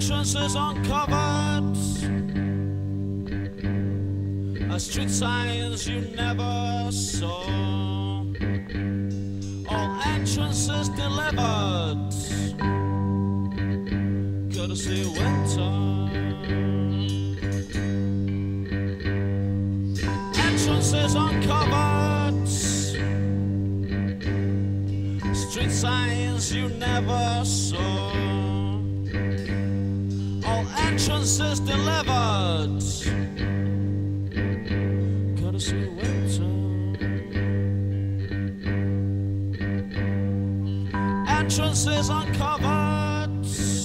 Entrances uncovered, street signs you never saw, all entrances delivered, courtesy winter. Entrances uncovered, street signs you never saw, all entrances delivered, courtesy winter. Entrances uncovered,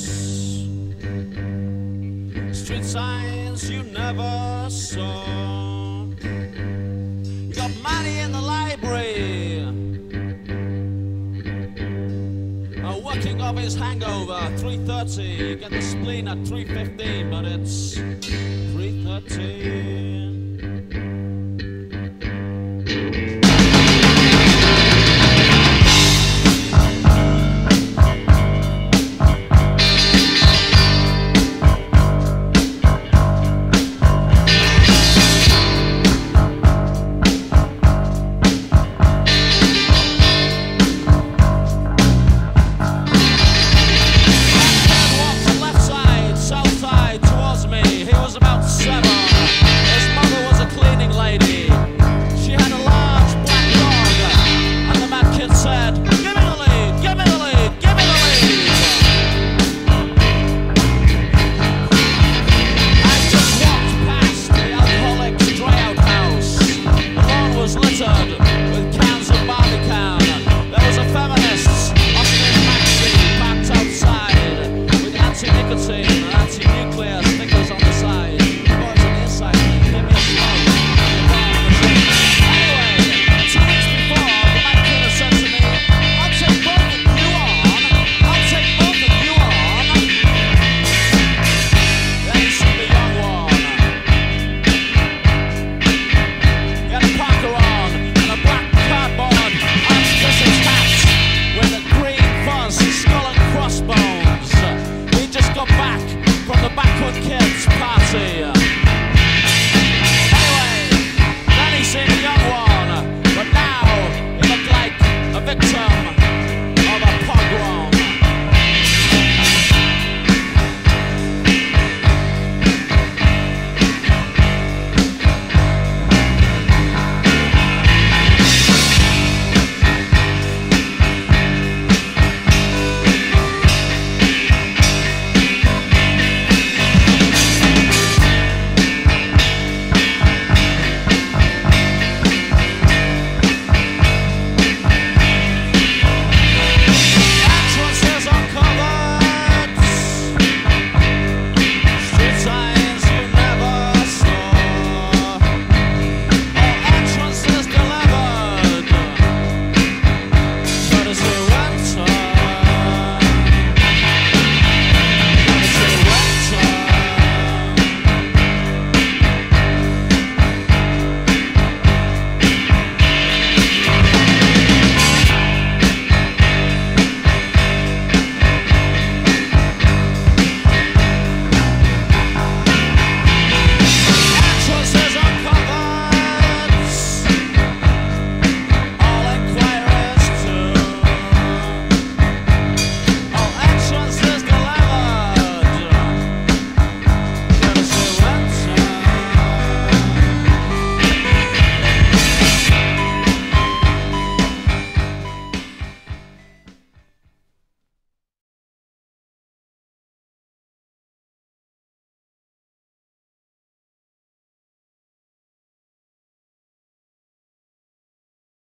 street signs you never saw. You got money in the library, working off his hangover, 3:30. Get the spleen at 3:15, but it's 3:13. He was about 7.